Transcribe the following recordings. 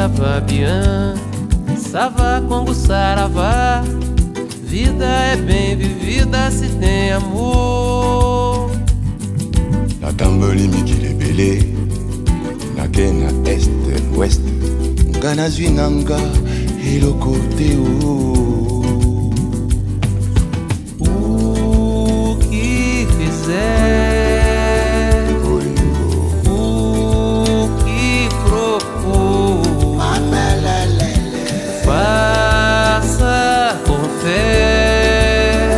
ça va bien, ça va Congo Saravá. Vida é bem vivida se tem amor. Na tamboli mikili belé, na kena este ouest, ngana zwinanga eloko te O que fizer, o que propor, faça com fé,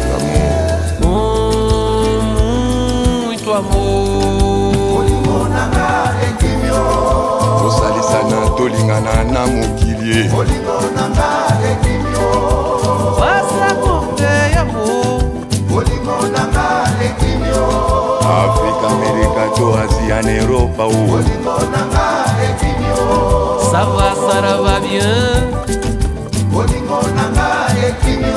com muito amor. tosalisana tolingana na mokili. Faça com fé e amor. Afrika, Amerika, to Asia, na Europa Ça va, ça va bien. Bolingo nanga ekimi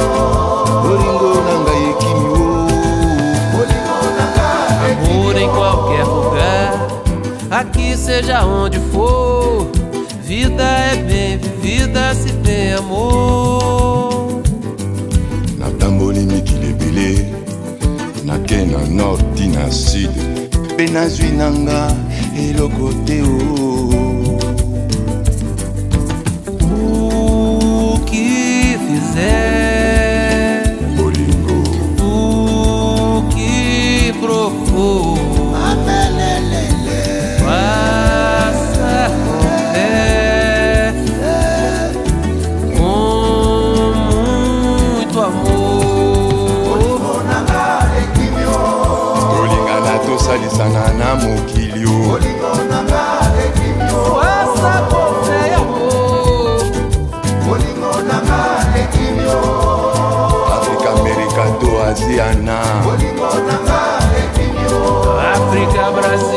Amor em qualquer lugar, aqui seja onde for. Vida é bem vivida se tem amor. na tamboli mikili ebele, na kena nord na sud, mpe nazwi nanga eloko te O que fizer, bolingo o que propor, faça com fé, com muito amor. tolingana tosalisana na mokili Faça com fé e amor. Afrika, Amerika, to Asia na África, Brasil.